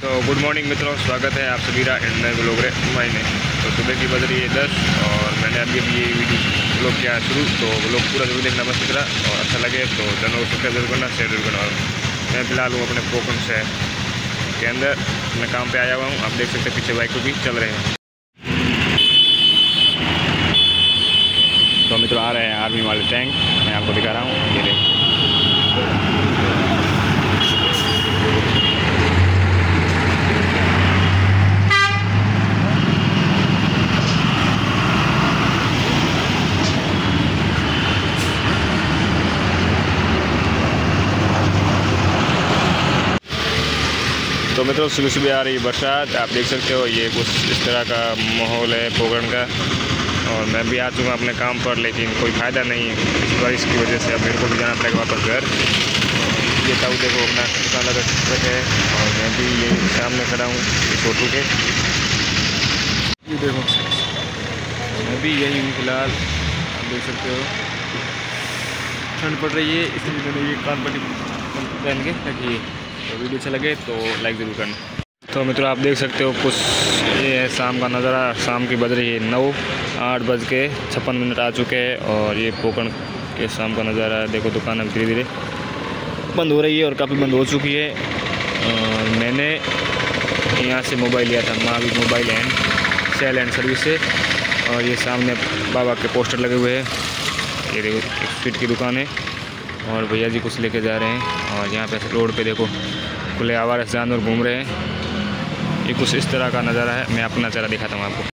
तो good morning मित्रों, स्वागत है आप सभी का नए ब्लॉग महीने। तो सुबह की बज रही है 10 और मैंने अभी ये वीडियो ब्लॉग किया शुरू। तो ब्लॉग पूरा जरूर देखना मस्त मित्रा, और अच्छा लगे तो चैनल को सब्सक्राइब जरूर करना, शेयर जरूर करना। मैं फिलहाल हूँ अपने पोकन शहर के अंदर, मैं काम पे आया हुआ हूँ। आप देख सकते हैं पीछे बाइक को भी चल रहे हैं। तो मित्रों आ रहे हैं आर्मी वाले टैंक, मैं आपको दिखा रहा हूँ, ये देख। तो मित्रों सुबह सुबह आ रही है बरसात, आप देख सकते हो। ये कुछ इस तरह का माहौल है पोकरण का, और मैं भी आ चुका अपने काम पर, लेकिन कोई फ़ायदा नहीं इस बारिश की वजह से। अब मेरे को भी जाना पड़ेगा वापस घर। ये ताऊ देखो अपना दुकान लगा रखे है, और मैं भी यही सामने खड़ा हूँ इस ऑटो के। ये देखो मैं भी यही हूँ फिलहाल, आप देख सकते हो। ठंड पड़ रही है इसलिए मैंने ये कान पट्टी पहन के रखी है। तो वीडियो अच्छा लगे तो लाइक ज़रूर करना। तो मित्रों आप देख सकते हो कुछ ये है शाम का नज़ारा। शाम की बज रही है 9:08 आ चुके हैं, और ये पोकरण के शाम का नज़ारा है। देखो दुकान अब धीरे धीरे बंद हो रही है और काफ़ी बंद हो चुकी है। और मैंने यहाँ से मोबाइल लिया था, Mahavir mobile and sale and service से। और ये सामने बाबा के पोस्टर लगे हुए हैं। ये देखो एक स्वीट की दुकान है, और भैया जी कुछ लेके जा रहे हैं। और यहाँ पे रोड पे देखो खुले आवारा जानवर घूम रहे हैं। ये कुछ इस तरह का नज़ारा है। मैं अपना चेहरा दिखाता हूँ आपको।